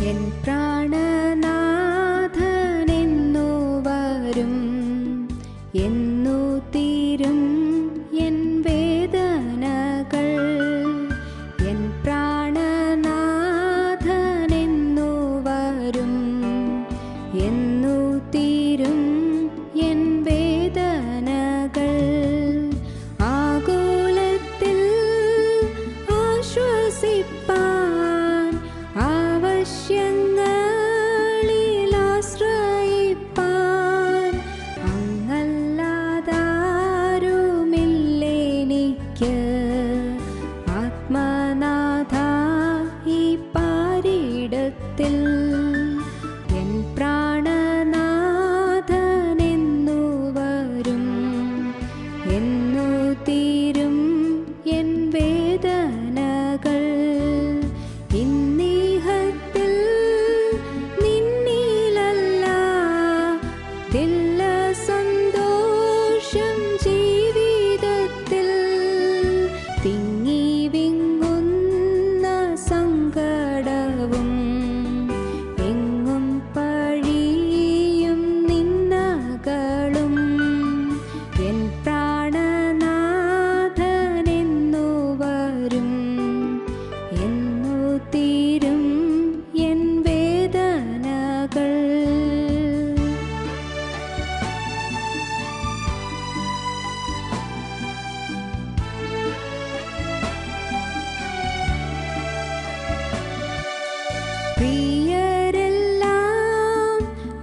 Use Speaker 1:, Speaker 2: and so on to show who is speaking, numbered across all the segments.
Speaker 1: N പ്രാണനാഥനെന്നു വരും, എന്നു തീരും എൻ വേദനകൾ. എൻ പ്രാണനാഥനെന്നു വരും, എന്നു തീരും എൻ വേദനകൾ. ആകുലത്തിൽ ആശ്വസിപ്പാൻ, ആവശ്യങ്ങളിൽ ആശ്രയിപ്പാൻ അങ്ങല്ലാതാരുമില്ലെനിക്ക്. ആത്മനാഥ ഈ പാരിടത്തിൽ എൻ പ്രാണനാഥനെന്നു വരും, എന്നു തീരും എൻ വേദനകൾ. ഇന്നീഹത്തിൽ നിന്നിലല്ല ദില്ല സന്തോഷം ജീവിതത്തിൽ. തിങ്ങി വിങ്ങുന്ന സങ്കടവും എങ്ങും പഴിയും നിന്നകളും. എൻ പ്രാണനാഥനെന്നു വരും, എന്നു തീരും എൻ വേദനകൾ. പ്രിയരെല്ലാം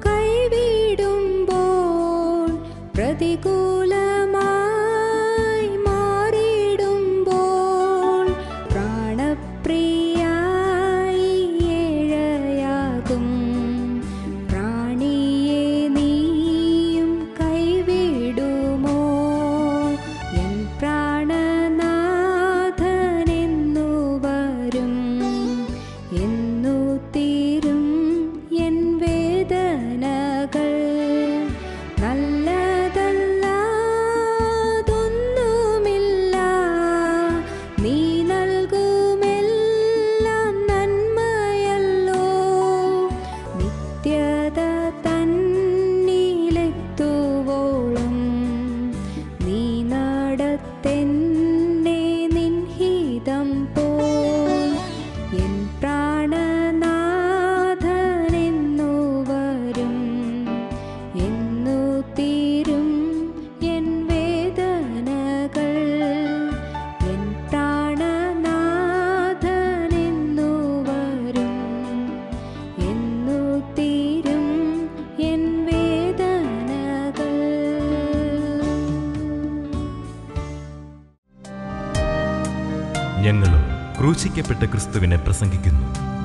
Speaker 1: കൈവിടുമ്പോൾ, പ്രതികൂലമായി മാറിടുമ്പോൾ, പ്രാണപ്രിയായി ഏഴയാകും പ്രാണിയെ നീയും കൈവിടുമോ? എൻ പ്രാണനാഥനെന്നു വരും, എന്നു തീരും എൻ വേദനകൾ. നല്ലതല്ലാതൊന്നുമില്ല, നീ നൽകുമെല്ലാം നന്മയല്ലോ. നിത്യത തന്നിലെത്തുവോളം നീ നടത്തെന്നെ നിൻഹിതം പോൽ. എൻ പ്രാണനാഥനെന്നു വരും, എന്നു തീരും എൻ വേദനകൾ. എൻ പ്രാണനാഥനെന്നു വരും, എന്നു തീരും എൻ വേദനകൾ.
Speaker 2: ഞങ്ങളും ക്രൂശിക്കപ്പെട്ട ക്രിസ്തുവിനെ പ്രസംഗിക്കുന്നു.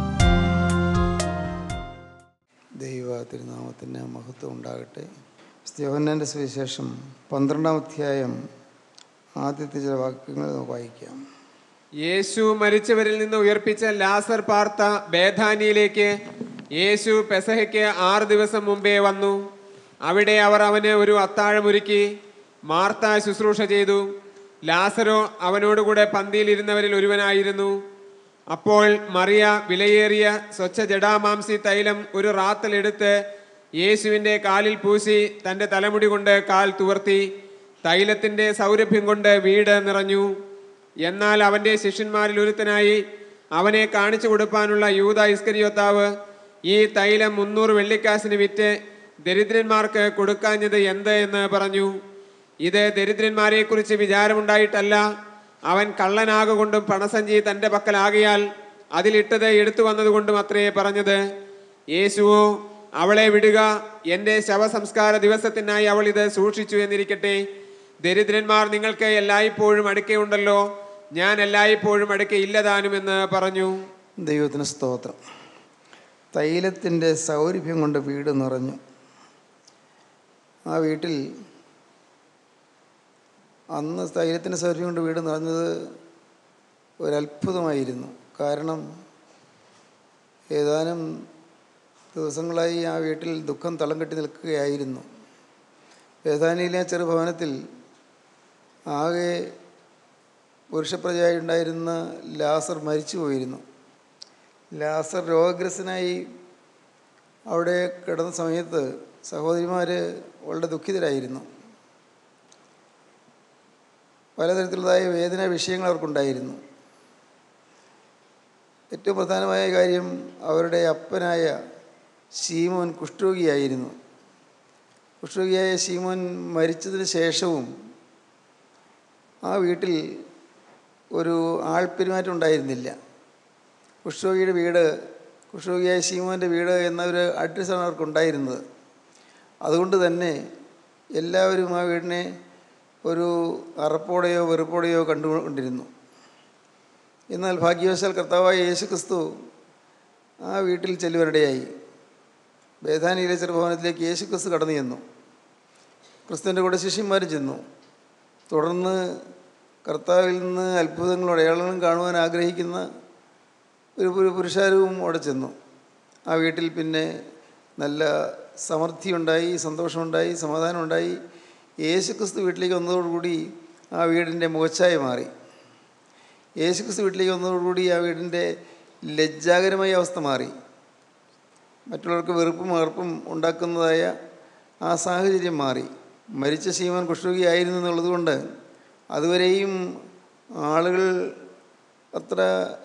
Speaker 3: ദൈവ തിരുനാമത്തിന് മഹത്വം ഉണ്ടാകട്ടെ. യോഹന്നാൻ്റെ സുവിശേഷം 12-ാം അധ്യായം ആദ്യത്തെ ചില വാക്യങ്ങൾ നമുക്ക് വായിക്കാം.
Speaker 4: യേശു മരിച്ചവരിൽ നിന്ന് ഉയർപ്പിച്ച ലാസർ പാർത്ത ബേഥാനിയിലേക്ക് യേശു പെസഹയ്ക്ക് 6 ദിവസം മുമ്പേ വന്നു. അവിടെ അവർ അവന് ഒരു അത്താഴമൊരുക്കി. മാർത്ത ശുശ്രൂഷ ചെയ്തു. ലാസറോ അവനോടുകൂടെ പന്തിയിലിരുന്നവരിൽ ഒരുവനായിരുന്നു. അപ്പോൾ മറിയ വിലയേറിയ സ്വച്ഛ ജടാമാംസി തൈലം ഒരു റാത്തലെടുത്ത് യേശുവിൻ്റെ കാലിൽ പൂശി തൻ്റെ തലമുടി കൊണ്ട് കാൽ തുവർത്തി. തൈലത്തിൻ്റെ സൗരഭ്യം കൊണ്ട് വീട് നിറഞ്ഞു. എന്നാൽ അവൻ്റെ ശിഷ്യന്മാരിൽ ഒരുത്തനായി അവനെ കാണിച്ചു കൊടുപ്പാനുള്ള യൂദ ഇസ്കരിയോത്താവ് ഈ തൈലം 300 വെള്ളിക്കാശിന് വിറ്റ് ദരിദ്രന്മാർക്ക് കൊടുക്കാഞ്ഞത് എന്ത് എന്ന് പറഞ്ഞു. ഇത് ദരിദ്രന്മാരെക്കുറിച്ച് വിചാരമുണ്ടായിട്ടല്ല, അവൻ കള്ളനാകൊണ്ടും പണസഞ്ചി തൻ്റെ പക്കലാകിയാൽ അതിലിട്ടത് എടുത്തു വന്നതുകൊണ്ടും അത്രേ പറഞ്ഞത്. യേശുവോ, അവളെ വിടുക, എൻ്റെ ശവസംസ്കാര ദിവസത്തിനായി അവൾ ഇത് സൂക്ഷിച്ചു എന്നിരിക്കട്ടെ. ദരിദ്രന്മാർ നിങ്ങൾക്ക് എല്ലായ്പ്പോഴും അടുക്കയുണ്ടല്ലോ, ഞാൻ എല്ലായ്പ്പോഴും അടുക്കയില്ലതാനുമെന്ന് പറഞ്ഞു.
Speaker 3: ദൈവത്തിന് സ്തോത്രം. തൈലത്തിൻ്റെ സൗരഭ്യം കൊണ്ട് വീട് നിറഞ്ഞു. ആ വീട്ടിൽ അന്ന് തൈലത്തിൻ്റെ സൗരഭ്യം കൊണ്ട് വീട് നിറഞ്ഞത് ഒരത്ഭുതമായിരുന്നു. കാരണം ഏതാനും ദിവസങ്ങളായി ആ വീട്ടിൽ ദുഃഖം തളം കെട്ടി നിൽക്കുകയായിരുന്നു. ബേഥാനിയിലെ ചെറുഭവനത്തിൽ ആകെ പുരുഷപ്രജയായി ഉണ്ടായിരുന്ന ലാസർ മരിച്ചു പോയിരുന്നു. ലാസർ രോഗഗ്രസ്തനായി അവിടെ കിടന്ന സമയത്ത് സഹോദരിമാർ വളരെ ദുഃഖിതരായിരുന്നു. പലതരത്തിലുള്ളതായ വേദന വിഷയങ്ങൾ അവർക്കുണ്ടായിരുന്നു. ഏറ്റവും പ്രധാനമായ കാര്യം, അവരുടെ അപ്പനായ ശീമോൻ കുഷ്ഠരോഗിയായിരുന്നു. കുഷ്ഠരോഗിയായ ശീമോൻ മരിച്ചതിന് ശേഷവും ആ വീട്ടിൽ ഒരു ആൾപ്പെരുമാറ്റം ഉണ്ടായിരുന്നില്ല. കുഷ്ഠരോഗിയായ ശീമോൻ്റെ വീട് എന്നൊരു അഡ്രസ്സാണ് അവർക്കുണ്ടായിരുന്നത്. അതുകൊണ്ട് തന്നെ എല്ലാവരും ആ വീടിനെ ഒരു അറപ്പോടെയോ വെറുപ്പോടെയോ കണ്ടുകൊണ്ടിരുന്നു. എന്നാൽ ഭാഗ്യവശാൽ കർത്താവായ യേശുക്രിസ്തു ആ വീട്ടിൽ ചെല്ലുവാനിടയായി. ബേഥാനിയിലെ ചെറുഭവനത്തിലേക്ക് യേശുക്രിസ്തു കടന്നു ചെന്നു. ക്രിസ്തുവിൻ്റെ കൂടെ ശിഷ്യന്മാരും ചെന്നു. തുടർന്ന് കർത്താവിൽ നിന്ന് അത്ഭുതങ്ങളും അടയാളങ്ങളും കാണുവാൻ ആഗ്രഹിക്കുന്ന ഒരു പുരുഷാരവും അവിടെ ചെന്നു. ആ വീട്ടിൽ പിന്നെ നല്ല സമൃദ്ധിയുണ്ടായി, സന്തോഷമുണ്ടായി, സമാധാനമുണ്ടായി. യേശുക്രിസ്തു വീട്ടിലേക്ക് വന്നതോടുകൂടി ആ വീടിൻ്റെ മുഖച്ഛായ മാറി. യേശുക്രിസ്തു വീട്ടിലേക്ക് വന്നതോടുകൂടി ആ വീടിൻ്റെ ലജ്ജാകരമായ അവസ്ഥ മാറി. മറ്റുള്ളവർക്ക് വെറുപ്പും അറപ്പും ഉണ്ടാക്കുന്നതായ ആ സാഹചര്യം മാറി. മരിച്ച ശീമോൻ കുഷ്ഠരോഗിയായിരുന്നു എന്നുള്ളത് കൊണ്ട് അതുവരെയും ആളുകൾ അത്ര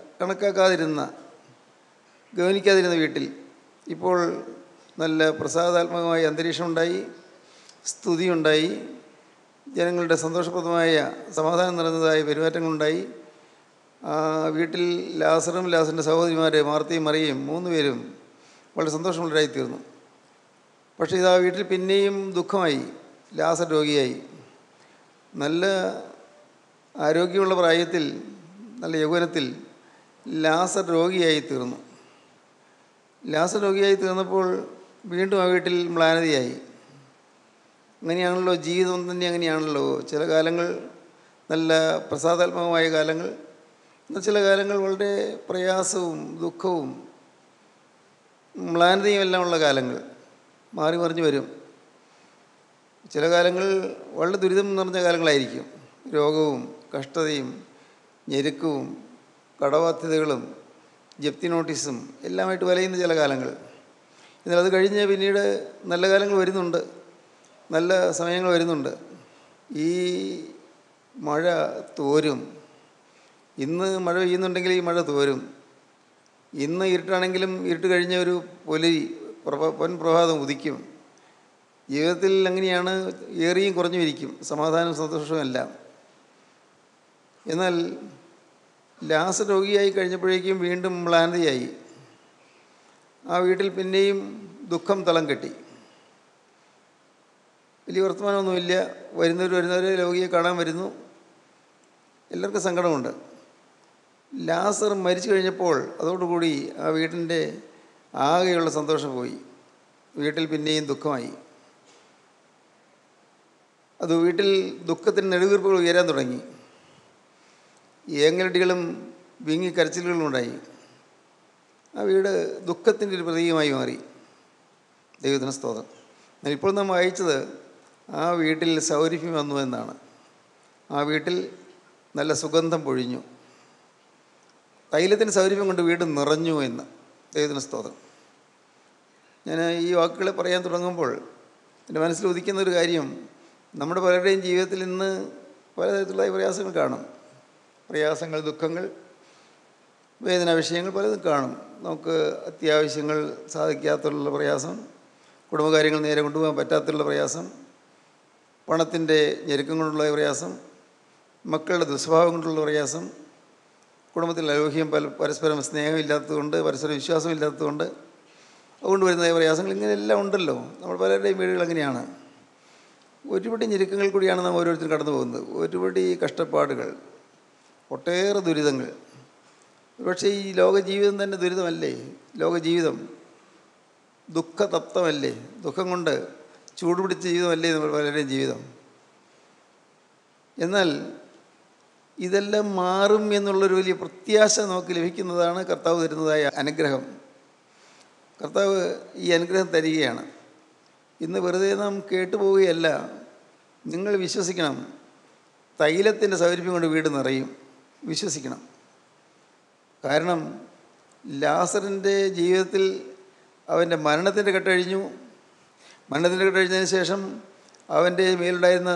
Speaker 3: ഗവനിക്കാതിരുന്ന വീട്ടിൽ ഇപ്പോൾ നല്ല പ്രസാദാത്മകമായ അന്തരീക്ഷമുണ്ടായി, സ്തുതിയുണ്ടായി, ജനങ്ങളുടെ സന്തോഷപ്രദമായ സമാധാനം നിറഞ്ഞതായ പെരുമാറ്റങ്ങളുണ്ടായി. വീട്ടിൽ ലാസറിൻ്റെ സഹോദരിമാർ മാർത്തയും മറിയയും 3 പേരും വളരെ സന്തോഷമുള്ളവരായിത്തീർന്നു. പക്ഷേ ഇതാ വീട്ടിൽ പിന്നെയും ദുഃഖമായി. ലാസർ രോഗിയായി. നല്ല ആരോഗ്യമുള്ള പ്രായത്തിൽ, നല്ല യൗവനത്തിൽ ലാസർ രോഗിയായി തീർന്നു. ലാസർ രോഗിയായി തീർന്നപ്പോൾ വീണ്ടും ആ വീട്ടിൽ മ്ലാനതയായി. അങ്ങനെയാണല്ലോ ജീവിതം തന്നെ, അങ്ങനെയാണല്ലോ. ചില കാലങ്ങൾ നല്ല പ്രസാദാത്മകമായ കാലങ്ങൾ, എന്നാൽ ചില കാലങ്ങൾ വളരെ പ്രയാസവും ദുഃഖവും മ്ലാനതയും എല്ലാം ഉള്ള കാലങ്ങൾ മാറി മറിഞ്ഞു വരും. ചില കാലങ്ങൾ വളരെ ദുരിതം നിറഞ്ഞ കാലങ്ങളായിരിക്കും. രോഗവും കഷ്ടതയും ഞെരുക്കവും കടബാധ്യതകളും ജപ്തി നോട്ടീസും എല്ലാമായിട്ട് വലയുന്ന ചില കാലങ്ങൾ. എന്നാൽ അത് കഴിഞ്ഞ് പിന്നീട് നല്ല കാലങ്ങൾ വരുന്നുണ്ട്, നല്ല സമയങ്ങൾ വരുന്നുണ്ട്. ഈ മഴ തോരും. ഇന്ന് മഴ പെയ്യുന്നുണ്ടെങ്കിൽ ഈ മഴ തോരും. ഇന്ന് ഇരുട്ടാണെങ്കിലും ഇരുട്ട് കഴിഞ്ഞ ഒരു പൊൻപ്രഭാതം ഉദിക്കും. ജീവിതത്തിൽ അങ്ങനെയാണ്, ഏറിയും കുറഞ്ഞു ഇരിക്കും, സമാധാനവും സന്തോഷവും എല്ലാം. എന്നാൽ ലാസർ രോഗിയായി കഴിഞ്ഞപ്പോഴേക്കും വീണ്ടും മ്ലാനതയായി. ആ വീട്ടിൽ പിന്നെയും ദുഃഖം തളം കെട്ടി. വലിയ വർത്തമാനമൊന്നുമില്ല. വരുന്നവർ രോഗിയെ കാണാൻ വരുന്നു. എല്ലാവർക്കും സങ്കടമുണ്ട്. ലാസർ മരിച്ചു കഴിഞ്ഞപ്പോൾ അതോടുകൂടി ആ വീട്ടിൻ്റെ ആകെയുള്ള സന്തോഷം പോയി. വീട്ടിൽ പിന്നെയും ദുഃഖമായി. അത് വീട്ടിൽ ദുഃഖത്തിന് നെടുവീർപ്പുകൾ ഉയരാൻ തുടങ്ങി. ഏങ്ങലടികളും വിങ്ങിക്കരച്ചിലുകളും ഉണ്ടായി. ആ വീട് ദുഃഖത്തിൻ്റെ ഒരു പ്രതീകമായി മാറി. ദൈവത്തിന് സ്തോത്രം. ഇപ്പോൾ നാം വായിച്ചത് ആ വീട്ടിൽ സൗരഭ്യം വന്നു എന്നാണ്. ആ വീട്ടിൽ നല്ല സുഗന്ധം പൊഴിഞ്ഞു. തൈലത്തിൻ്റെ സൗരഭ്യം കൊണ്ട് വീട് നിറഞ്ഞു എന്ന്. ദൈവത്തിന് സ്തോത്രം. ഞാൻ ഈ വാക്കുകളെ പറയാൻ തുടങ്ങുമ്പോൾ എൻ്റെ മനസ്സിൽ ഉദിക്കുന്നൊരു കാര്യം, നമ്മുടെ പലരുടെയും ജീവിതത്തിൽ ഇന്ന് പലതരത്തിലുള്ള പ്രയാസങ്ങൾ കാണും. പ്രയാസങ്ങൾ, ദുഃഖങ്ങൾ, വേദനാ വിഷയങ്ങൾ പലതും കാണും. നമുക്ക് അത്യാവശ്യങ്ങൾ സാധിക്കാത്തുള്ള പ്രയാസം, കുടുംബകാര്യങ്ങൾ നേരെ കൊണ്ടുപോകാൻ പറ്റാത്തുള്ള പ്രയാസം, പണത്തിൻ്റെ ഞെരുക്കം കൊണ്ടുള്ള പ്രയാസം, മക്കളുടെ ദുസ്വഭാവം കൊണ്ടുള്ള പ്രയാസം, കുടുംബത്തിൽ അലോഹ്യം, പരസ്പരം സ്നേഹമില്ലാത്തതുകൊണ്ട്, പരസ്പര വിശ്വാസമില്ലാത്തതുകൊണ്ട് അതുകൊണ്ട് വരുന്ന പ്രയാസങ്ങൾ, ഇങ്ങനെയെല്ലാം ഉണ്ടല്ലോ. നമ്മൾ പലരുടെയും വീടുകൾ അങ്ങനെയാണ്. ഒരുപടി ഞെരുക്കങ്ങൾ കൂടിയാണ് നാം ഓരോരുത്തരും കടന്നു പോകുന്നത്. ഒരുപടി കഷ്ടപ്പാടുകൾ, ഒട്ടേറെ ദുരിതങ്ങൾ. ഒരുപക്ഷെ ഈ ലോകജീവിതം തന്നെ ദുരിതമല്ലേ? ലോകജീവിതം ദുഃഖതപ്തമല്ലേ? ദുഃഖം കൊണ്ട് ചൂടുപിടിച്ച ജീവിതമല്ലേ നമ്മൾ പലരുടെയും ജീവിതം? എന്നാൽ ഇതെല്ലാം മാറും എന്നുള്ളൊരു വലിയ പ്രത്യാശ നമുക്ക് ലഭിക്കുന്നതാണ് കർത്താവ് തരുന്നതായ അനുഗ്രഹം. കർത്താവ് ഈ അനുഗ്രഹം തരികയാണ്. ഇന്ന് വെറുതെ നാം കേട്ടുപോവുകയല്ല, നിങ്ങൾ വിശ്വസിക്കണം. തൈലത്തിൻ്റെ സൗരഭ്യം കൊണ്ട് വീട് നിറയും. വിശ്വസിക്കണം. കാരണം ലാസറിൻ്റെ ജീവിതത്തിൽ അവൻ്റെ മരണത്തിൻ്റെ കെട്ടഴിഞ്ഞു. മരണത്തിൻ്റെ കെട്ടഴിഞ്ഞതിന് ശേഷം അവൻ്റെ മേലുണ്ടായിരുന്ന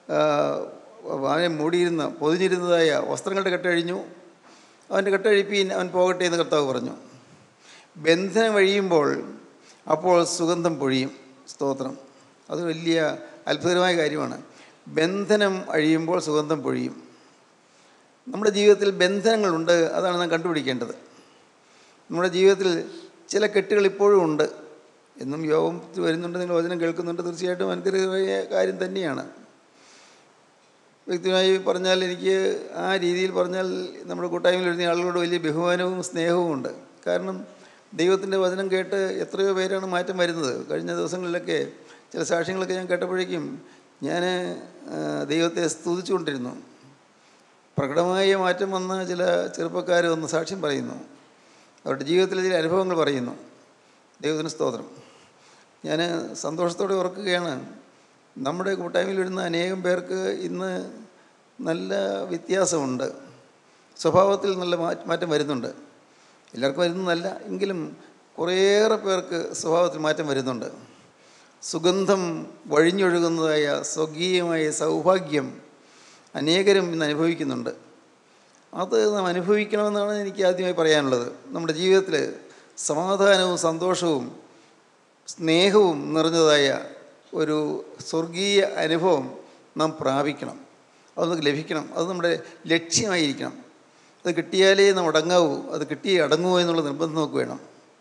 Speaker 3: അവനെ മൂടിയിരുന്ന പൊതിഞ്ഞിരുന്നതായ വസ്ത്രങ്ങളുടെ കെട്ടഴിഞ്ഞു. അവൻ്റെ കെട്ടഴിപ്പീൻ, അവൻ പോകട്ടെ എന്ന് കർത്താവ് പറഞ്ഞു. ബന്ധനം കഴിയുമ്പോൾ അപ്പോൾ സുഗന്ധം പൊഴിയും. സ്തോത്രം. അത് വലിയ അത്ഭുതകരമായ കാര്യമാണ്. ബന്ധനം അഴിയുമ്പോൾ സുഗന്ധം പൊഴിയും. നമ്മുടെ ജീവിതത്തിൽ ബന്ധനങ്ങളുണ്ട്, അതാണ് നാം കണ്ടുപിടിക്കേണ്ടത്. നമ്മുടെ ജീവിതത്തിൽ ചില കെട്ടുകൾ ഇപ്പോഴും ഉണ്ട്. എന്നും യോഗം വരുന്നുണ്ട്, നിങ്ങൾ വചനം കേൾക്കുന്നുണ്ട്, തീർച്ചയായിട്ടും അനുഗ്രഹമായ കാര്യം തന്നെയാണ്. വ്യക്തിപരമായി പറഞ്ഞാൽ, എനിക്ക് ആ രീതിയിൽ പറഞ്ഞാൽ നമ്മുടെ കൂട്ടായ്മയിൽ വരുന്ന ആളുകളോട് വലിയ ബഹുമാനവും സ്നേഹവും ഉണ്ട്. കാരണം ദൈവത്തിൻ്റെ വചനം കേട്ട് എത്രയോ പേരാണ് മാറ്റം വരുന്നത്. കഴിഞ്ഞ ദിവസങ്ങളിലൊക്കെ ചില സാക്ഷ്യങ്ങളൊക്കെ ഞാൻ കേട്ടപ്പോഴേക്കും ഞാൻ ദൈവത്തെ സ്തുതിച്ചുകൊണ്ടിരുന്നു. പ്രകടമായ മാറ്റം വന്ന ചില ചെറുപ്പക്കാർ വന്ന് സാക്ഷ്യം പറയുന്നു, അവരുടെ ജീവിതത്തിലെ ചില അനുഭവങ്ങൾ പറയുന്നു. ദൈവത്തിന് സ്തോത്രം. ഞാൻ സന്തോഷത്തോടെ ഓർക്കുകയാണ്, നമ്മുടെ കൂട്ടായ്മയിൽ വരുന്ന അനേകം പേർക്ക് ഇന്ന് നല്ല വ്യത്യാസമുണ്ട്. സ്വഭാവത്തിൽ നല്ല മാറ്റം വരുന്നുണ്ട്. എല്ലാവർക്കും വരുന്നതല്ല എങ്കിലും കുറേയേറെ പേർക്ക് സ്വഭാവത്തിൽ മാറ്റം വരുന്നുണ്ട്. സുഗന്ധം വഴിഞ്ഞൊഴുകുന്നതായ സ്വകീയമായ സൗഭാഗ്യം അനേകരും ഇന്ന് അനുഭവിക്കുന്നുണ്ട്. അത് നാം അനുഭവിക്കണമെന്നാണ് എനിക്ക് ആദ്യമായി പറയാനുള്ളത്. നമ്മുടെ ജീവിതത്തിൽ സമാധാനവും സന്തോഷവും സ്നേഹവും നിറഞ്ഞതായ ഒരു സ്വർഗീയ അനുഭവം നാം പ്രാപിക്കണം. അത് നമുക്ക് ലഭിക്കണം. അത് നമ്മുടെ ലക്ഷ്യമായിരിക്കണം. അത് കിട്ടിയാലേ നാം അടങ്ങാവൂ. അത് കിട്ടിയേ അടങ്ങുമോ എന്നുള്ള നിർബന്ധം നമുക്ക് വേണം.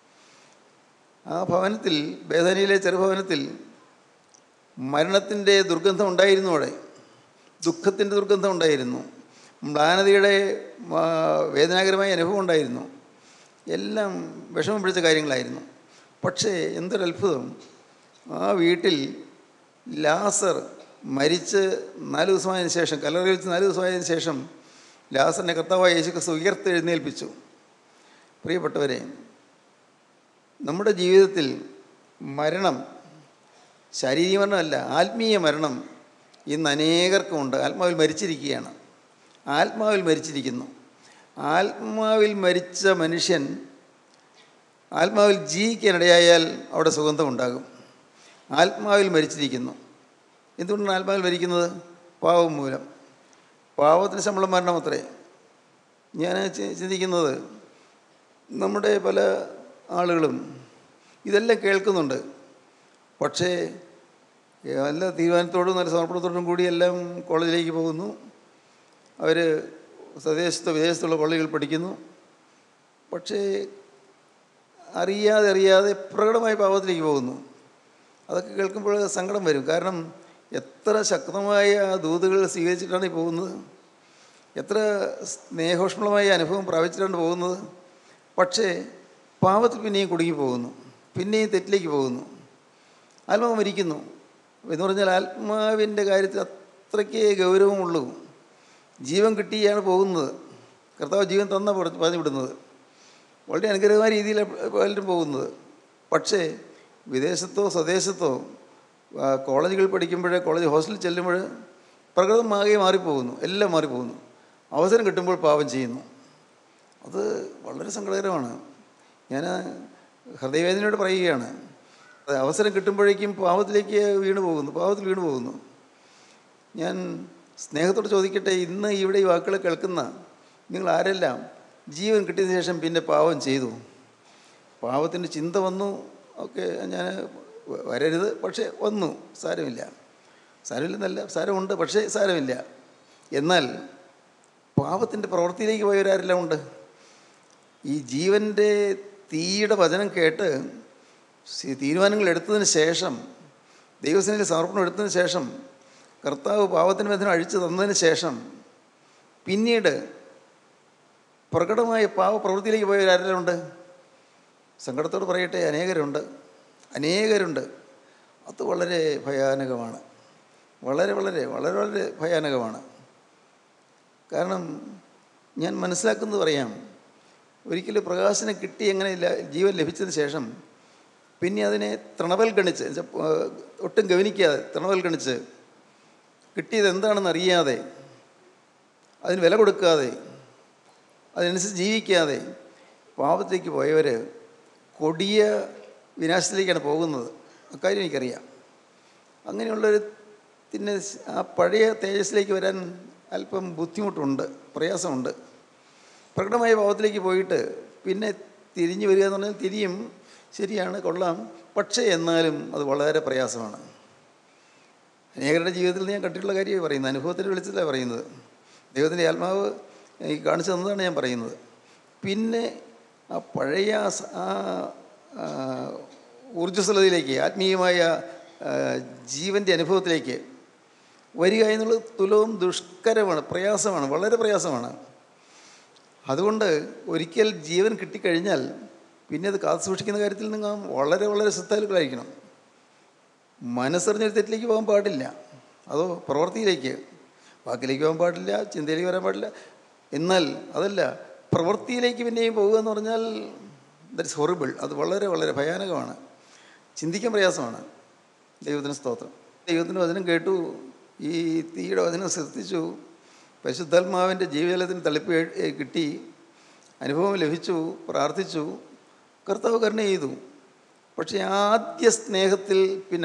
Speaker 3: ആ ഭവനത്തിൽ, ബേഥാനിയിലെ ചെറുഭവനത്തിൽ മരണത്തിൻ്റെ ദുർഗന്ധം ഉണ്ടായിരുന്നു. അവിടെ ദുഃഖത്തിൻ്റെ ദുർഗന്ധം ഉണ്ടായിരുന്നു. മ്ലാനതയുടെ വേദനാകരമായ അനുഭവം ഉണ്ടായിരുന്നു. എല്ലാം വിഷമം പിടിച്ച കാര്യങ്ങളായിരുന്നു. പക്ഷേ എന്തൊരത്ഭുതം, ആ വീട്ടിൽ ലാസർ മരിച്ച് 4 ദിവസമായതിനു ശേഷം, കല്ലറയിൽ വെച്ച് 4 ദിവസമായതിനു ശേഷം ലാസറിനെ കർത്താവായ യേശുക്രിസ്തു ഉയർത്തെഴുന്നേൽപ്പിച്ചു. പ്രിയപ്പെട്ടവരെ, നമ്മുടെ ജീവിതത്തിൽ മരണം ശാരീരിക മരണമല്ല, ആത്മീയ മരണം ഇന്ന് അനേകർക്കുമുണ്ട്. ആത്മാവിൽ മരിച്ചിരിക്കുകയാണ്. ആത്മാവിൽ മരിച്ചിരിക്കുന്നു. ആത്മാവിൽ മരിച്ച മനുഷ്യൻ ആത്മാവിൽ ജീവിക്കാനിടയായാൽ അവിടെ സുഗന്ധമുണ്ടാകും. ആത്മാവിൽ മരിച്ചിരിക്കുന്നു. എന്തുകൊണ്ടാണ് ആത്മാവിൽ മരിക്കുന്നത്? പാവം മൂലം. പാവത്തിന് ശമ്പളം മരണം അത്രേ. ഞാൻ ചിന്തിക്കുന്നത്, നമ്മുടെ പല ആളുകളും ഇതെല്ലാം കേൾക്കുന്നുണ്ട്, പക്ഷേ നല്ല തീരുമാനത്തോടും നല്ല സമർപ്പണത്തോടും കൂടി എല്ലാം കോളേജിലേക്ക് പോകുന്നു. അവർ വിദേശത്തുള്ള കോളേജുകൾ പഠിക്കുന്നു. പക്ഷേ അറിയാതെ പ്രകടമായ പാപത്തിലേക്ക് പോകുന്നു. അതൊക്കെ കേൾക്കുമ്പോൾ സങ്കടം വരും. കാരണം എത്ര ശക്തമായ ദൂതുകൾ സ്വീകരിച്ചിട്ടാണ് ഈ പോകുന്നത്, എത്ര സ്നേഹോഷ്മളമായ അനുഭവം പ്രാപിച്ചിട്ടാണ് പോകുന്നത്. പക്ഷേ പാപത്തിൽ പിന്നെയും കുടുങ്ങി പോകുന്നു, പിന്നെയും തെറ്റിലേക്ക് പോകുന്നു. ആത്മാവ് മരിക്കുന്നു എന്ന് പറഞ്ഞാൽ ആത്മാവിൻ്റെ കാര്യത്തിൽ അത്രയ്ക്കേ ഗൗരവമുള്ളൂ. ജീവൻ കിട്ടിയാണ് പോകുന്നത്. കർത്താവ് ജീവൻ തന്ന പറഞ്ഞു വിടുന്നത്. വളരെ അനുഗ്രഹമായ രീതിയിലാണ് പലരും പോകുന്നത്. പക്ഷേ വിദേശത്തോ സ്വദേശത്തോ കോളേജുകളിൽ പഠിക്കുമ്പോൾ, കോളേജ് ഹോസ്റ്റലിൽ ചെല്ലുമ്പോൾ പ്രകൃതമാകെ മാറിപ്പോകുന്നു. എല്ലാം മാറിപ്പോകുന്നു. അവസരം കിട്ടുമ്പോൾ പാപം ചെയ്യുന്നു. അത് വളരെ സങ്കടകരമാണ്. ഞാൻ ഹൃദയവേദനയോട് പറയുകയാണ്. അത് അവസരം കിട്ടുമ്പോഴേക്കും പാപത്തിലേക്ക് പാപത്തിൽ വീണു പോകുന്നു. ഞാൻ സ്നേഹത്തോട് ചോദിക്കട്ടെ, ഇന്ന് ഇവിടെ ഈ വാക്കുകൾ കേൾക്കുന്ന നിങ്ങൾ ആരെല്ലാം ജീവൻ കിട്ടിയതിന് ശേഷം പിന്നെ പാപം ചെയ്തു? പാപത്തിൻ്റെ ചിന്ത വന്നു, ഒക്കെ ഞാൻ വരരുത്, പക്ഷേ വന്നു, സാരമില്ലെന്നല്ല, സാരമുണ്ട്, പക്ഷേ സാരമില്ല. എന്നാൽ പാപത്തിൻ്റെ പ്രവൃത്തിയിലേക്ക് പോയവരാരെല്ലാം ഉണ്ട്. ഈ ജീവൻ്റെ തീയുടെ വചനം കേട്ട് തീരുമാനങ്ങൾ എടുത്തതിന് ശേഷം, ദൈവസന്നിധിയിൽ സമർപ്പണം എടുത്തതിന് ശേഷം, കർത്താവ് പാപത്തിൻ്റെ ബന്ധനം അഴിച്ചു തന്നതിന് ശേഷം പിന്നീട് പ്രകടമായ പാപപ്രവൃത്തിയിലേക്ക് പോയവരാരെല്ലാം ഉണ്ട്? സങ്കടത്തോട് പറയട്ടെ, അനേകരുണ്ട്. അത് വളരെ ഭയാനകമാണ്. വളരെ വളരെ വളരെ വളരെ ഭയാനകമാണ്. കാരണം ഞാൻ മനസ്സിലാക്കുന്നത് പറയാം. ഒരിക്കലും പ്രകാശനം കിട്ടി എങ്ങനെ ജീവൻ ലഭിച്ചതിന് ശേഷം പിന്നെ അതിനെ തൃണവൽഗണിച്ച്, ഒട്ടും ഗവനിക്കാതെ തൃണവൽഗണിച്ച്, കിട്ടിയത് എന്താണെന്ന് അറിയാതെ, അതിന് വില കൊടുക്കാതെ, അതിനനുസരിച്ച് ജീവിക്കാതെ പാപത്തിലേക്ക് പോയവർ കൊടിയ വിനാശത്തിലേക്കാണ് പോകുന്നത്. അക്കാര്യം എനിക്കറിയാം. അങ്ങനെയുള്ളൊരു പിന്നെ ആ പഴയ തേജസ്സിലേക്ക് വരാൻ അല്പം ബുദ്ധിമുട്ടുണ്ട്, പ്രയാസമുണ്ട്. പ്രകടമായ പാപത്തിലേക്ക് പോയിട്ട് പിന്നെ തിരിഞ്ഞു വരിക എന്ന് പറഞ്ഞാൽ തിരിയും, ശരിയാണ്, കൊള്ളാം. പക്ഷേ എന്നാലും അത് വളരെ പ്രയാസമാണ്. അനേകരുടെ ജീവിതത്തിൽ ഞാൻ കണ്ടിട്ടുള്ള കാര്യമായി പറയുന്നത്, അനുഭവത്തിൻ്റെ വെളിച്ചത്തിലാണ് പറയുന്നത്. ദൈവത്തിൻ്റെ ആത്മാവ് ഈ കാണിച്ചു തന്നതാണ് ഞാൻ പറയുന്നത്. പിന്നെ ആ പഴയ ആ ഊർജ്ജസ്വലതയിലേക്ക്, ആത്മീയമായ ജീവൻ്റെ അനുഭവത്തിലേക്ക് വരിക എന്നുള്ളത് തുലവും ദുഷ്കരമാണ്, പ്രയാസമാണ്, വളരെ പ്രയാസമാണ്. അതുകൊണ്ട് ഒരിക്കൽ ജീവൻ കിട്ടിക്കഴിഞ്ഞാൽ പിന്നെ അത് കാത്തു സൂക്ഷിക്കുന്ന കാര്യത്തിൽ നിങ്ങൾ വളരെ വളരെ ശ്രദ്ധാലുക്കളായിരിക്കണം. മനസ്സറിഞ്ഞൊരു തെറ്റിലേക്ക് പോകാൻ പാടില്ല, അതോ പ്രവൃത്തിയിലേക്ക്, വാക്കിലേക്ക് പോകാൻ പാടില്ല, ചിന്തയിലേക്ക് വരാൻ പാടില്ല. എന്നാൽ അതല്ല, പ്രവൃത്തിയിലേക്ക് പിന്നെയും പോകുക എന്ന് പറഞ്ഞാൽ ദാറ്റ്സ് ഹൊറിബിൾ. അത് വളരെ വളരെ ഭയാനകമാണ്, ചിന്തിക്കാൻ പ്രയാസമാണ്. ദൈവത്തിന് സ്തോത്രം. ദൈവത്തിൻ്റെ വചനം കേട്ടു, ഈ തീയുടെ വചനം ശ്രദ്ധിച്ചു, പരിശുദ്ധാത്മാവിൻ്റെ ജീവജലത്തിന് തളിപ്പ് കിട്ടി, അനുഭവം ലഭിച്ചു, പ്രാർത്ഥിച്ചു, കർത്താവ് കരുണ ചെയ്തു. പക്ഷേ ആദ്യ സ്നേഹത്തിൽ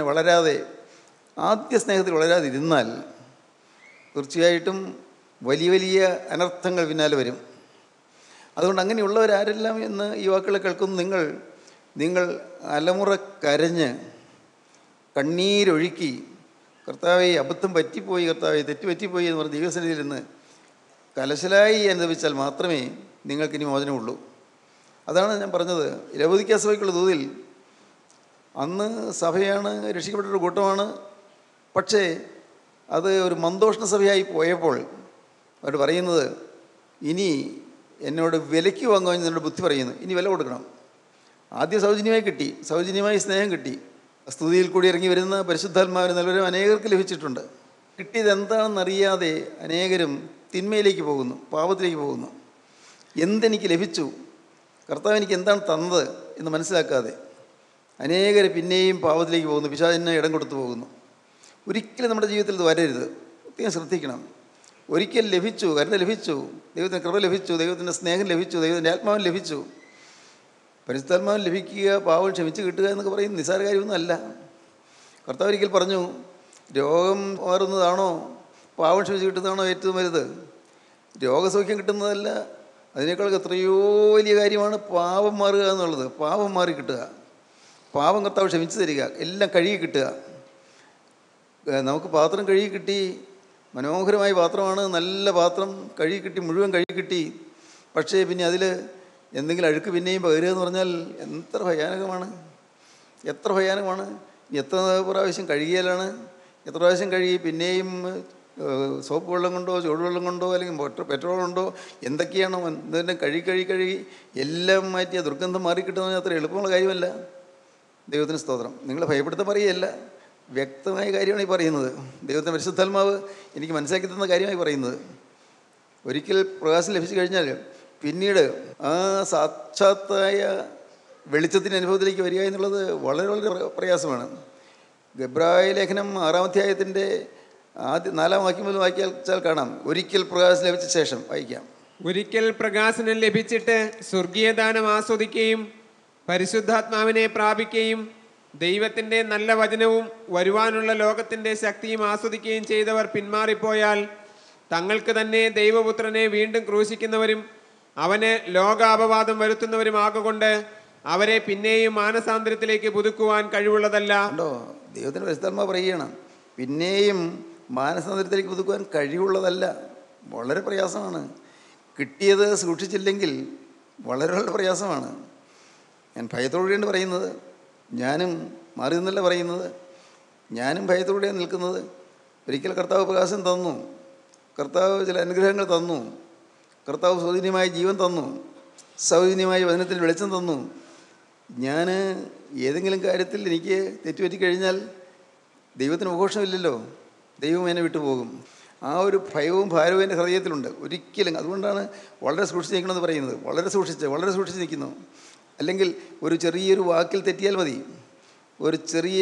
Speaker 3: വളരാതിരുന്നാൽ തീർച്ചയായിട്ടും വലിയ വലിയ അനർത്ഥങ്ങൾ പിന്നാലെ വരും. അതുകൊണ്ട് അങ്ങനെയുള്ളവരാരെല്ലാം എന്ന് ഈ വാക്കുകളെ കേൾക്കുന്നു, നിങ്ങൾ അലമുറ കരഞ്ഞ് കണ്ണീരൊഴുക്കി കർത്താവെ അബദ്ധം പറ്റിപ്പോയി, കർത്താവെ തെറ്റ് പറ്റിപ്പോയി എന്ന് പറഞ്ഞ് ദൈവസന്നിധിയിൽ നിന്ന് കലശലായി അനുഭവിച്ചാൽ മാത്രമേ നിങ്ങൾക്കിനി മോചനമുള്ളൂ. അതാണ് ഞാൻ പറഞ്ഞത്. ലവോദിക്ക സഭയ്ക്കുള്ള ദൂതിൽ അന്ന് സഭയാണ്, രക്ഷിക്കപ്പെട്ടൊരു കൂട്ടമാണ്. പക്ഷേ അത് ഒരു മന്ദോഷ്ണ സഭയായി പോയപ്പോൾ അവർ പറയുന്നത്, ഇനി എന്നോട് വിലയ്ക്ക് വാങ്ങുവാൻ എന്നോട് ബുദ്ധി പറയുന്നു, ഇനി വില കൊടുക്കണം. ആദ്യം സൗജന്യമായി കിട്ടി, സൗജന്യമായി സ്നേഹം കിട്ടി. സ്തുതിയിൽ കൂടി ഇറങ്ങി വരുന്ന പരിശുദ്ധാത്മാവിന് നൽവരും അനേകർക്ക് ലഭിച്ചിട്ടുണ്ട്. കിട്ടിയത് എന്താണെന്നറിയാതെ അനേകരും തിന്മയിലേക്ക് പോകുന്നു, പാപത്തിലേക്ക് പോകുന്നു. എന്തെനിക്ക് ലഭിച്ചു, കർത്താവ് എനിക്ക് എന്താണ് തന്നത് എന്ന് മനസ്സിലാക്കാതെ അനേകർ പിന്നെയും പാപത്തിലേക്ക് പോകുന്നു, പിശാചിന് ഇടം കൊടുത്തു പോകുന്നു. ഒരിക്കലും നമ്മുടെ ജീവിതത്തിൽ ഇത് വരരുത്, പ്രത്യേകം ശ്രദ്ധിക്കണം. ഒരിക്കൽ ലഭിച്ചു, കരുണ ലഭിച്ചു, ദൈവത്തിൻ്റെ കൃപ ലഭിച്ചു, ദൈവത്തിൻ്റെ സ്നേഹം ലഭിച്ചു, ദൈവത്തിൻ്റെ ആത്മാവിന് ലഭിച്ചു. പരിശുദ്ധാത്മാവിന് ലഭിക്കുക, പാവം ക്ഷമിച്ച് കിട്ടുക എന്നൊക്കെ പറയുന്നത് നിസ്സാര കാര്യമൊന്നും അല്ല. കർത്താവ് ഒരിക്കൽ പറഞ്ഞു, രോഗം മാറുന്നതാണോ പാവം ക്ഷമിച്ച് കിട്ടുന്നതാണോ ഏറ്റവും വലുത്? രോഗസൗഖ്യം കിട്ടുന്നതല്ല, അതിനേക്കാൾ എത്രയോ വലിയ കാര്യമാണ് പാപം മാറുക എന്നുള്ളത്. പാപം മാറി കിട്ടുക, പാപം കർത്താവ് ക്ഷമിച്ച് തരിക, എല്ലാം കഴുകി കിട്ടുക. നമുക്ക് പാത്രം കഴുകി കിട്ടി, മനോഹരമായ പാത്രമാണ്, നല്ല പാത്രം കഴുകി കിട്ടി, മുഴുവൻ കഴുകി കിട്ടി. പക്ഷേ പിന്നെ അതിൽ എന്തെങ്കിലും അഴുക്ക് പിന്നെയും പകരുക എന്ന് പറഞ്ഞാൽ എത്ര ഭയാനകമാണ്, എത്ര ഭയാനകമാണ്. എത്ര പ്രാവശ്യം കഴുകിയാലാണ്, എത്ര പ്രാവശ്യം കഴുകി പിന്നെയും സോപ്പ് വെള്ളം കൊണ്ടോ ചൂടുവെള്ളം കൊണ്ടോ അല്ലെങ്കിൽ പെട്രോൾ കൊണ്ടോ എന്തൊക്കെയാണോ എന്തെങ്കിലും കഴുകി എല്ലാം മാറ്റി ആ ദുർഗന്ധം മാറിക്കിട്ടുന്നത് അത്ര എളുപ്പമുള്ള കാര്യമല്ല. ദൈവത്തിന് സ്തോത്രം. നിങ്ങളെ ഭയപ്പെടുത്താൻ പറയുകയല്ല, വ്യക്തമായ കാര്യമാണ് ഈ പറയുന്നത്. ദൈവത്തിൻ്റെ പരിശുദ്ധാത്മാവ് എനിക്ക് മനസ്സിലാക്കി തന്ന കാര്യമായി പറയുന്നത്. ഒരിക്കൽ പ്രകാശം ലഭിച്ചു കഴിഞ്ഞാൽ പിന്നീട് ആ സാക്ഷാത്തായ വെളിച്ചത്തിൻ്റെ അനുഭവത്തിലേക്ക് വരിക എന്നുള്ളത് വളരെ വളരെ പ്രയാസമാണ്. ഗബ്രായ ലേഖനം 6-ാം അധ്യായത്തിൻ്റെ 4-ാം വാക്യം മുതൽ വായിച്ചാൽ കാണാം. ഒരിക്കൽ പ്രകാശം ലഭിച്ച ശേഷം വായിക്കാം.
Speaker 4: ഒരിക്കൽ പ്രകാശനം ലഭിച്ചിട്ട് സ്വർഗീയദാനം ആസ്വദിക്കുകയും പരിശുദ്ധാത്മാവിനെ പ്രാപിക്കുകയും ദൈവത്തിൻ്റെ നല്ല വചനവും വരുവാനുള്ള ലോകത്തിൻ്റെ ശക്തിയും ആസ്വദിക്കുകയും ചെയ്തവർ പിന്മാറിപ്പോയാൽ തങ്ങൾക്ക് തന്നെ ദൈവപുത്രനെ വീണ്ടും ക്രൂശിക്കുന്നവരും അവന് ലോകാപവാദം വരുത്തുന്നവരുമാകൊണ്ട് അവരെ പിന്നെയും മാനസാന്തരത്തിലേക്ക് പുതുക്കുവാൻ കഴിവുള്ളതല്ല.
Speaker 3: ദൈവത്തിൻ്റെ പരിശുദ്ധാത്മാവ് പറയുകയാണ്, പിന്നെയും മാനസാന്തരത്തിലേക്ക് പുതുക്കുവാൻ കഴിവുള്ളതല്ല. വളരെ പ്രയാസമാണ്. കിട്ടിയത് സൂക്ഷിച്ചില്ലെങ്കിൽ വളരെ വളരെ പ്രയാസമാണ്. ഞാൻ ഭയത്തോടെയാണ് പറയുന്നത്, ഞാനും മാറി നിന്നല്ല പറയുന്നത്, ഞാനും ഭയത്തോടെയാണ് നിൽക്കുന്നത്. ഒരിക്കൽ കർത്താവ് പ്രകാശം തന്നു, കർത്താവ് ചില അനുഗ്രഹങ്ങൾ തന്നു, കർത്താവ് സൗജന്യമായ ജീവൻ തന്നു, സൗജന്യമായ വചനത്തിൽ വെളിച്ചം തന്നു. ഞാൻ ഏതെങ്കിലും കാര്യത്തിൽ എനിക്ക് തെറ്റുപറ്റിക്കഴിഞ്ഞാൽ ദൈവത്തിന് ഉപഘോഷമില്ലല്ലോ, ദൈവം എന്നെ വിട്ടുപോകും. ആ ഒരു ഭയവും ഭാരവും എൻ്റെ ഹൃദയത്തിലുണ്ട്. ഒരിക്കലും, അതുകൊണ്ടാണ് വളരെ സൂക്ഷിച്ച് നിൽക്കണമെന്ന് പറയുന്നത്. വളരെ സൂക്ഷിച്ച് നിൽക്കുന്നു. അല്ലെങ്കിൽ ഒരു ചെറിയൊരു വാക്കിൽ തെറ്റിയാൽ മതി, ഒരു ചെറിയ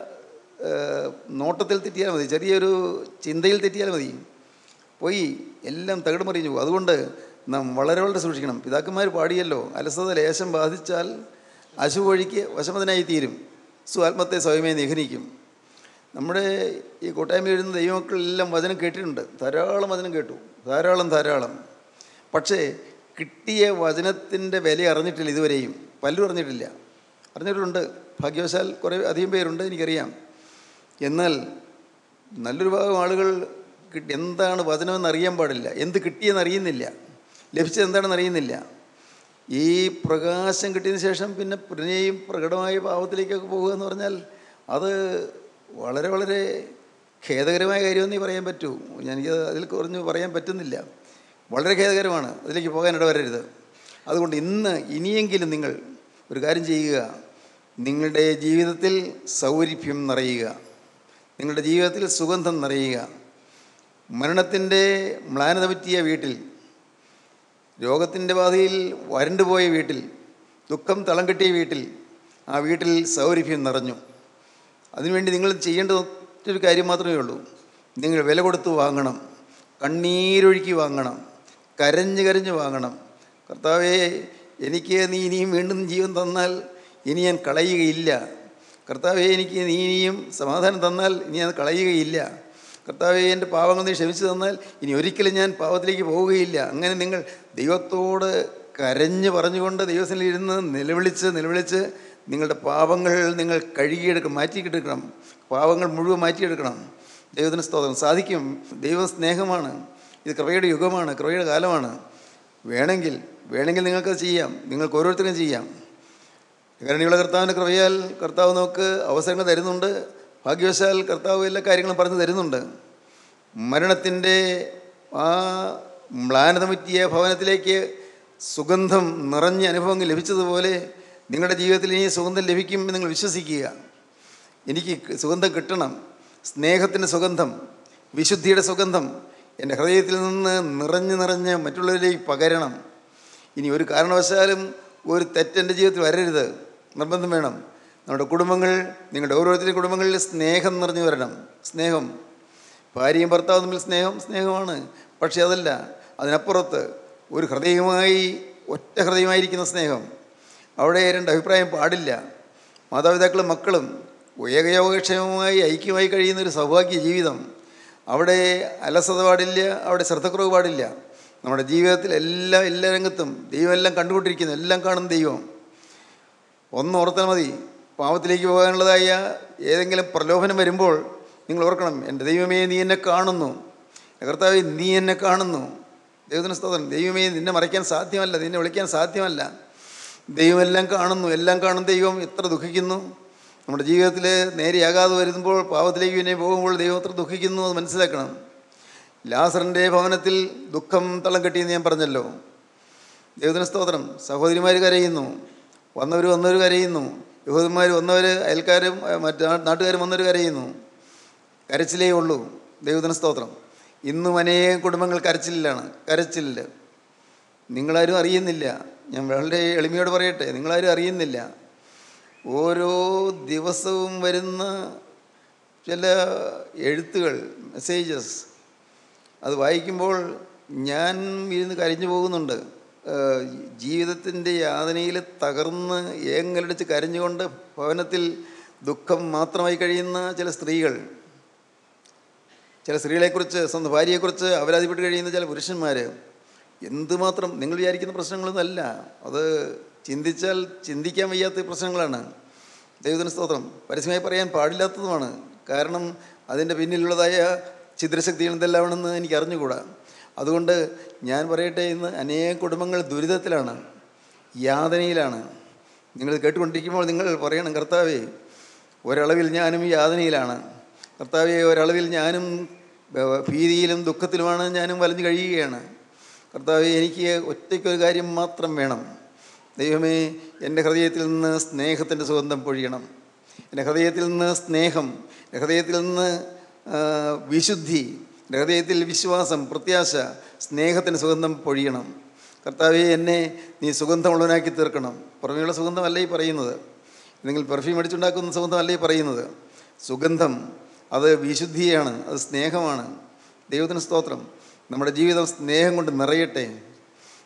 Speaker 3: നോട്ടത്തിൽ തെറ്റിയാൽ മതി, ചെറിയൊരു ചിന്തയിൽ തെറ്റിയാൽ മതി, പോയി എല്ലാം തകിട് മറിഞ്ഞു പോകും. അതുകൊണ്ട് നാം വളരെ വളരെ സൂക്ഷിക്കണം. പിതാക്കന്മാർ പാടിയല്ലോ, അലസത ലേശം ബാധിച്ചാൽ അശുവഴിക്ക് വശമതനായി തീരും, ആത്മത്തെ സ്വയമേ നിഹനിക്കും. നമ്മുടെ ഈ കൂട്ടായ്മ എഴുതുന്ന ദൈവമക്കളെല്ലാം വചനം കേട്ടിട്ടുണ്ട്, ധാരാളം വചനം കേട്ടു, ധാരാളം. പക്ഷേ കിട്ടിയ വചനത്തിൻ്റെ വില അറിഞ്ഞിട്ടില്ല ഇതുവരെയും. പലരും അറിഞ്ഞിട്ടുണ്ട്. ഭാഗ്യവശാൽ കുറേ അധികം പേരുണ്ട്, എനിക്കറിയാം. എന്നാൽ നല്ലൊരു ഭാഗം ആളുകൾ എന്താണ് വചനമെന്ന് അറിയാൻ പാടില്ല, എന്ത് കിട്ടിയെന്ന് അറിയുന്നില്ല, ലഭിച്ചത് എന്താണെന്ന് അറിയുന്നില്ല. ഈ പ്രകാശം കിട്ടിയതിന് ശേഷം പിന്നെ പിന്നെയും പ്രകടമായ പാപത്തിലേക്കൊക്കെ പോകുക എന്ന് പറഞ്ഞാൽ അത് വളരെ വളരെ ഖേദകരമായ കാര്യമെന്നേ പറയാൻ പറ്റൂ. എനിക്ക് അതിൽ കുറഞ്ഞ് പറയാൻ പറ്റുന്നില്ല. വളരെ ഖേദകരമാണ്, അതിലേക്ക് പോകാൻ ഇടവരരുത്. അതുകൊണ്ട് ഇനിയെങ്കിലും നിങ്ങൾ ഒരു കാര്യം ചെയ്യുക, നിങ്ങളുടെ ജീവിതത്തിൽ സൗരഭ്യം നിറയുക, നിങ്ങളുടെ ജീവിതത്തിൽ സുഗന്ധം നിറയുക. മരണത്തിൻ്റെ മ്ലാനത പറ്റിയ വീട്ടിൽ, രോഗത്തിൻ്റെ ബാധയിൽ വരണ്ടുപോയ വീട്ടിൽ, ദുഃഖം തളം കെട്ടിയ വീട്ടിൽ, ആ വീട്ടിൽ സൗരഭ്യം നിറഞ്ഞു. അതിനുവേണ്ടി നിങ്ങൾ ചെയ്യേണ്ട ഒറ്റൊരു കാര്യം മാത്രമേ ഉള്ളൂ. നിങ്ങൾ വില കൊടുത്ത് വാങ്ങണം, കണ്ണീരൊഴുക്കി വാങ്ങണം, കരഞ്ഞ് വാങ്ങണം. കർത്താവേ, എനിക്ക് നീ ഇനിയും വീണ്ടും ജീവൻ തന്നാൽ ഇനി ഞാൻ കളയുകയില്ല. കർത്താവേ, എനിക്ക് നീ ഇനിയും സമാധാനം തന്നാൽ ഇനി ഞാൻ കളയുകയില്ല. കർത്താവേ, എൻ്റെ പാവങ്ങൾ നീ ക്ഷമിച്ചു തന്നാൽ ഇനി ഒരിക്കലും ഞാൻ പാവത്തിലേക്ക് പോവുകയില്ല. അങ്ങനെ നിങ്ങൾ ദൈവത്തോട് കരഞ്ഞ് പറഞ്ഞുകൊണ്ട് ദൈവത്തിലിരുന്ന് നിലവിളിച്ച് നിങ്ങളുടെ പാപങ്ങൾ നിങ്ങൾ കഴുകിയെടുക്കണം, മാറ്റിയെടുക്കണം. പാവങ്ങൾ മുഴുവൻ മാറ്റിയെടുക്കണം. ദൈവത്തിന് സ്തോത്രം. സാധിക്കും. ദൈവം സ്നേഹമാണ്. ഇത് കൃപയുടെ യുഗമാണ്, കൃപയുടെ കാലമാണ്. വേണമെങ്കിൽ നിങ്ങൾക്കത് ചെയ്യാം, നിങ്ങൾക്ക് ഓരോരുത്തരും ചെയ്യാം. കരുണയുള്ള കർത്താവിൻ്റെ കൃപയാൽ കർത്താവ് നമുക്ക് അവസരങ്ങൾ തരുന്നുണ്ട്. ഭാഗ്യവശാൽ കർത്താവ് എല്ലാ കാര്യങ്ങളും പറഞ്ഞു തരുന്നുണ്ട്. മരണത്തിൻ്റെ ആ മ്ലാനത പറ്റിയ ഭവനത്തിലേക്ക് സുഗന്ധം നിറഞ്ഞ അനുഭവങ്ങൾ ലഭിച്ചതുപോലെ നിങ്ങളുടെ ജീവിതത്തിൽ ഇനി സുഗന്ധം ലഭിക്കും എന്ന് നിങ്ങൾ വിശ്വസിക്കുക. എനിക്ക് സുഗന്ധം കിട്ടണം, സ്നേഹത്തിൻ്റെ സുഗന്ധം, വിശുദ്ധിയുടെ സുഗന്ധം എൻ്റെ ഹൃദയത്തിൽ നിന്ന് നിറഞ്ഞ് മറ്റുള്ളവരിലേക്ക് പകരണം. ഇനി ഒരു കാരണവശാലും ഒരു തെറ്റെൻ്റെ ജീവിതത്തിൽ വരരുത്, നിർബന്ധം വേണം. നമ്മുടെ കുടുംബങ്ങൾ, നിങ്ങളുടെ ഓരോരുത്തരുടെയും കുടുംബങ്ങളിൽ സ്നേഹം നിറഞ്ഞു വരണം. സ്നേഹം, ഭാര്യയും ഭർത്താവും തമ്മിൽ സ്നേഹമാണ്. പക്ഷേ അതല്ല, അതിനപ്പുറത്ത് ഒരു ഹൃദയമായി, ഒറ്റ ഹൃദയമായിരിക്കുന്ന സ്നേഹം. അവിടെ രണ്ട് അഭിപ്രായം പാടില്ല. മാതാപിതാക്കളും മക്കളും ഏകയോഗക്ഷേമമായി ഐക്യമായി കഴിയുന്ന ഒരു സൗഭാഗ്യ ജീവിതം. അവിടെ അലസത പാടില്ല, അവിടെ ശ്രദ്ധക്കുറവ് പാടില്ല. നമ്മുടെ ജീവിതത്തിൽ എല്ലാ രംഗത്തും ദൈവം എല്ലാം കണ്ടുകൊണ്ടിരിക്കുന്നു, എല്ലാം കാണുന്ന ദൈവം. ഓർത്താൽ മതി, പാപത്തിലേക്ക് പോകാനുള്ളതായ ഏതെങ്കിലും പ്രലോഭനം വരുമ്പോൾ നിങ്ങൾ ഓർക്കണം, എൻ്റെ ദൈവമേ നീ എന്നെ കാണുന്നു, കർത്താവേ നീ എന്നെ കാണുന്നു. ദൈവത്തിന് സ്തോത്രം. ദൈവമേ നിന്നെ മറയ്ക്കാൻ സാധ്യമല്ല, നിന്നെ വിളിക്കാൻ സാധ്യമല്ല. ദൈവം എല്ലാം കാണുന്നു, എല്ലാം കാണുന്ന ദൈവം എത്ര ദുഃഖിക്കുന്നു. നമ്മുടെ ജീവിതത്തിൽ നേരെയാകാതെ വരുമ്പോൾ, പാപത്തിലേക്ക് പിന്നെ പോകുമ്പോൾ ദൈവം എത്ര ദുഃഖിക്കുന്നു അത് മനസ്സിലാക്കണം. ലാസറിൻ്റെ ഭവനത്തിൽ ദുഃഖം തളം കെട്ടിയെന്ന് ഞാൻ പറഞ്ഞല്ലോ. ദൈവത്തിന് സ്തോത്രം. സഹോദരിമാർ കരയുന്നു, വന്നവർ കരയുന്നു, യഹൂദന്മാർ വന്നവർ, അയൽക്കാരും മറ്റ് നാട്ടുകാരും വന്നവർ കരയുന്നു. കരച്ചിലേ ഉള്ളൂ. ദൈവത്തിന് സ്തോത്രം. ഇന്നും അനേകം കുടുംബങ്ങൾ കരച്ചിലില്ല. നിങ്ങളാരും അറിയുന്നില്ല. ഞാൻ വളരെ എളിമയോട് പറയട്ടെ, നിങ്ങളാരും അറിയുന്നില്ല. ഓരോ ദിവസവും വരുന്ന ചില എഴുത്തുകൾ, മെസ്സേജസ്, അത് വായിക്കുമ്പോൾ ഞാൻ ഇരുന്ന് കരഞ്ഞു പോകുന്നുണ്ട്. ജീവിതത്തിൻ്റെ യാതനയിൽ തകർന്ന് ഏങ്ങലടിച്ച് കരഞ്ഞുകൊണ്ട് ഭവനത്തിൽ ദുഃഖം മാത്രമായി കഴിയുന്ന ചില സ്ത്രീകളെക്കുറിച്ച്, സ്വന്തം ഭാര്യയെക്കുറിച്ച് അപരാധിപ്പെട്ട് കഴിയുന്ന ചില പുരുഷന്മാർ. എന്തുമാത്രം നിങ്ങൾ വിചാരിക്കുന്ന പ്രശ്നങ്ങളൊന്നുമല്ല, അത് ചിന്തിച്ചാൽ ചിന്തിക്കാൻ വയ്യാത്ത പ്രശ്നങ്ങളാണ്. ദൈവത്തിന് സ്തോത്രം. പരസ്യമായി പറയാൻ പാടില്ലാത്തതുമാണ്. കാരണം അതിൻ്റെ പിന്നിലുള്ളതായ ഛിദ്രശക്തികൾ എന്തെല്ലാമാണെന്ന് എനിക്ക് അറിഞ്ഞുകൂടാ. അതുകൊണ്ട് ഞാൻ പറയട്ടെ, ഇന്ന് അനേകം കുടുംബങ്ങൾ ദുരിതത്തിലാണ്, യാതനയിലാണ്. നിങ്ങൾ കേട്ടുകൊണ്ടിരിക്കുമ്പോൾ നിങ്ങൾ പറയണം, കർത്താവേ ഒരളവിൽ ഞാനും യാതനയിലാണ്, കർത്താവേ ഒരളവിൽ ഞാനും ഭീതിയിലും ദുഃഖത്തിലുമാണ്, ഞാനും വലഞ്ഞു കഴിയുകയാണ്. കർത്താവേ എനിക്ക് ഒറ്റയ്ക്കൊരു കാര്യം മാത്രം വേണം. ദൈവമേ, എൻ്റെ ഹൃദയത്തിൽ നിന്ന് സ്നേഹത്തിൻ്റെ സുഗന്ധം പൊഴിയണം. എൻ്റെ ഹൃദയത്തിൽ നിന്ന് സ്നേഹം, എൻ്റെ ഹൃദയത്തിൽ നിന്ന് വിശുദ്ധി, എൻ്റെ ഹൃദയത്തിൽ വിശ്വാസം, പ്രത്യാശ, സ്നേഹത്തിൻ്റെ സുഗന്ധം പൊഴിയണം. കർത്താവേ, എന്നെ നീ സുഗന്ധമുള്ളവനാക്കി തീർക്കണം. പുറമേയുള്ള സുഗന്ധമല്ല ഈ പറയുന്നത്, നിങ്ങൾ പെർഫ്യൂം അടിച്ചുണ്ടാക്കുന്ന സുഗന്ധമല്ല ഈ പറയുന്നത്. സുഗന്ധം അത് വിശുദ്ധിയാണ്, അത് സ്നേഹമാണ്. ദൈവത്തിന് സ്തോത്രം. നമ്മുടെ ജീവിതം സ്നേഹം കൊണ്ട് നിറയട്ടെ.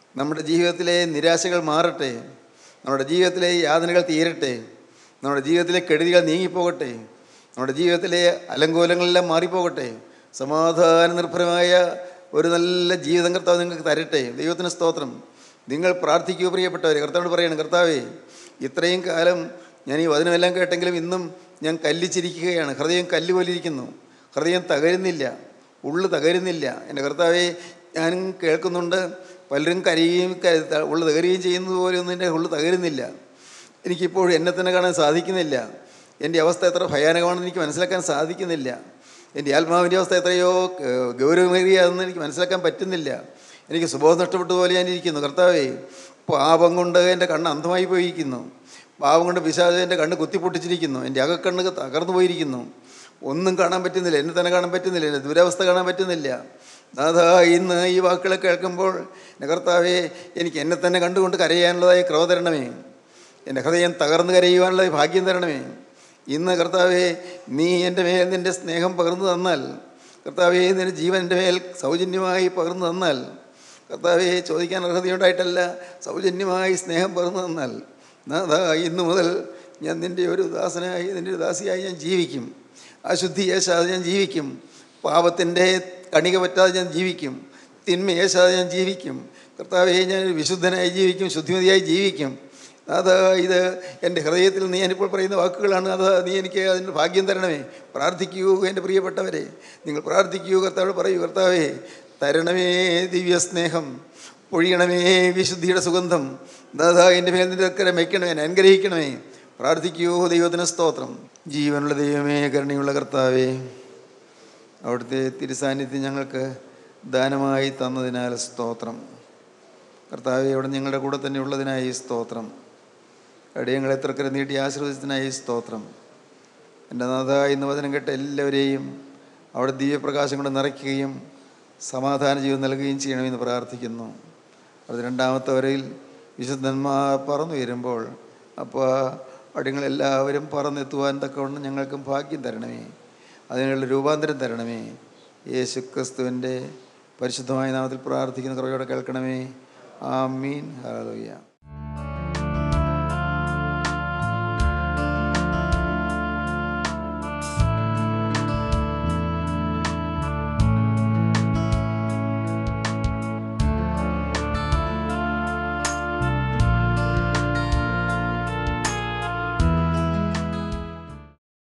Speaker 3: നമ്മുടെ ജീവിതത്തിലെ നിരാശകൾ മാറട്ടെ, നമ്മുടെ ജീവിതത്തിലെ യാതനകൾ തീരട്ടെ, നമ്മുടെ ജീവിതത്തിലെ കെടുതികൾ നീങ്ങിപ്പോകട്ടെ, നമ്മുടെ ജീവിതത്തിലെ അലങ്കോലങ്ങളെല്ലാം മാറിപ്പോകട്ടെ. സമാധാന നിർഭരമായ ഒരു നല്ല ജീവിതം കർത്താവ് നിങ്ങൾക്ക് തരട്ടെ. ദൈവത്തിന് സ്തോത്രം. നിങ്ങൾ പ്രാർത്ഥിക്കുക പ്രിയപ്പെട്ടവരെ. കർത്താവോട് പറയണം, കർത്താവേ, ഇത്രയും കാലം ഞാൻ ഈ വചനമെല്ലാം കേട്ടെങ്കിലും ഇന്നും ഞാൻ കല്ലിച്ചിരിക്കുകയാണ്. ഹൃദയം കല്ല് പോലിരിക്കുന്നു, ഹൃദയം തകരുന്നില്ല, ഉള്ളു തകരുന്നില്ല. എൻ്റെ കർത്താവേ, ഞാനും കേൾക്കുന്നുണ്ട്, പലരും കരയുകയും ഉള്ളു തകരുകയും ചെയ്യുന്നത് പോലെ ഒന്നും എൻ്റെ ഉള്ളു തകരുന്നില്ല. എനിക്കിപ്പോഴും എന്നെ തന്നെ കാണാൻ സാധിക്കുന്നില്ല. എൻ്റെ അവസ്ഥ എത്ര ഭയാനകമാണെന്ന് എനിക്ക് മനസ്സിലാക്കാൻ സാധിക്കുന്നില്ല. എൻ്റെ ആത്മാവിൻ്റെ അവസ്ഥ എത്രയോ ഗൗരവമേറിയതെന്ന് എനിക്ക് മനസ്സിലാക്കാൻ പറ്റുന്നില്ല. എനിക്ക് സുബോധം നഷ്ടപ്പെട്ടതുപോലെ ഞാൻ ഇരിക്കുന്നു. കർത്താവേ, പാപം കൊണ്ട് എൻ്റെ കണ്ണ് അന്ധമായി പോയിരിക്കുന്നു. പാപം കൊണ്ട് പിശാച് എൻ്റെ കണ്ണ് കുത്തിപ്പൊട്ടിച്ചിരിക്കുന്നു. എൻ്റെ അകക്കണ്ണ് തകർന്നു പോയിരിക്കുന്നു. ഒന്നും കാണാൻ പറ്റുന്നില്ല, എന്നെ തന്നെ കാണാൻ പറ്റുന്നില്ല, എൻ്റെ ദുരവസ്ഥ കാണാൻ പറ്റുന്നില്ല. അതാ ഇന്ന് ഈ വാക്കുകളെ കേൾക്കുമ്പോൾ എൻ്റെ കർത്താവേ, എനിക്ക് എന്നെ തന്നെ കണ്ടുകൊണ്ട് കരയാനുള്ളതായി കൃപ തരണമേ. എൻ്റെ ഹൃദയം തകർന്ന് കരയുവാനുള്ളതായി ഭാഗ്യം തരണമേ. ഇന്ന് കർത്താവേ, നീ എൻ്റെ മേൽ നിൻ്റെ സ്നേഹം പകർന്നു തന്നാൽ, കർത്താവേ, നിൻ്റെ ജീവൻ എൻ്റെ മേൽ സൗജന്യമായി പകർന്നു തന്നാൽ, കർത്താവേ, ചോദിക്കാൻ അർഹതയുണ്ടായിട്ടല്ല, സൗജന്യമായി സ്നേഹം പകർന്നു തന്നാൽ, അതാ ഇന്നു മുതൽ ഞാൻ നിൻ്റെ ഒരു ദാസനായി, നിൻ്റെ ഒരു ദാസിയായി ഞാൻ ജീവിക്കും. അശുദ്ധി യേശാതെ ഞാൻ ജീവിക്കും. പാപത്തിൻ്റെ കണിക പറ്റാതെ ഞാൻ ജീവിക്കും. തിന്മ യേശാതെ ഞാൻ ജീവിക്കും. കർത്താവേ, ഞാൻ വിശുദ്ധനായി ജീവിക്കും, ശുദ്ധിമതിയായി ജീവിക്കും. അത് ഇത് എൻ്റെ ഹൃദയത്തിൽ നീ ഞാനിപ്പോൾ പറയുന്ന വാക്കുകളാണ്. അത് നീ എനിക്ക് അതിൻ്റെ ഭാഗ്യം തരണമേ. പ്രാർത്ഥിക്കൂ എൻ്റെ പ്രിയപ്പെട്ടവരെ, നിങ്ങൾ പ്രാർത്ഥിക്കൂ. കർത്താവോട് പറയൂ, കർത്താവേ, തരണമേ ദിവ്യ സ്നേഹം, പൊഴിയണമേ വിശുദ്ധിയുടെ സുഗന്ധം. ദാദാ എൻ്റെ മേൽ നിൻ്റെ കരം വയ്ക്കണമേ, അനുഗ്രഹിക്കണമേ. പ്രാർത്ഥിക്കൂ. ദൈവത്തിന് സ്തോത്രം. ജീവനുള്ള ദൈവമേ, കരുണയുള്ള കർത്താവേ, അവിടുത്തെ തിരുസാന്നിധ്യം ഞങ്ങൾക്ക് ദാനമായി തന്നതിനാൽ സ്തോത്രം. കർത്താവേ, അവിടെ ഞങ്ങളുടെ കൂടെ തന്നെ ഉള്ളതിനായി സ്തോത്രം. അടിയങ്ങളെ തൃക്കര നീട്ടി ആശീർവദിച്ചതിനായി സ്തോത്രം. എൻ്റെ നാഥ, ഇന്ന് വചനം കേട്ട എല്ലാവരെയും അവിടെ ദിവ്യപ്രകാശം കൊണ്ട് നിറയ്ക്കുകയും സമാധാന ജീവൻ നൽകുകയും ചെയ്യണമെന്ന് പ്രാർത്ഥിക്കുന്നു. അത് രണ്ടാമത്തെ വരയിൽ വിശുദ്ധന്മാർ പറന്നു വരുമ്പോൾ അപ്പോൾ അടിയങ്ങളെല്ലാവരും പറന്നെത്തുവാൻ തക്കവണ്ണം ഞങ്ങൾക്കും ഭാഗ്യം തരണമേ. അതിനുള്ള രൂപാന്തരം തരണമേ. യേശു ക്രിസ്തുവിൻ്റെ പരിശുദ്ധമായ നാമത്തിൽ പ്രാർത്ഥിക്കുന്ന കൃപയോടെ കേൾക്കണമേ. ആമീൻ. ഹല്ലേലൂയ.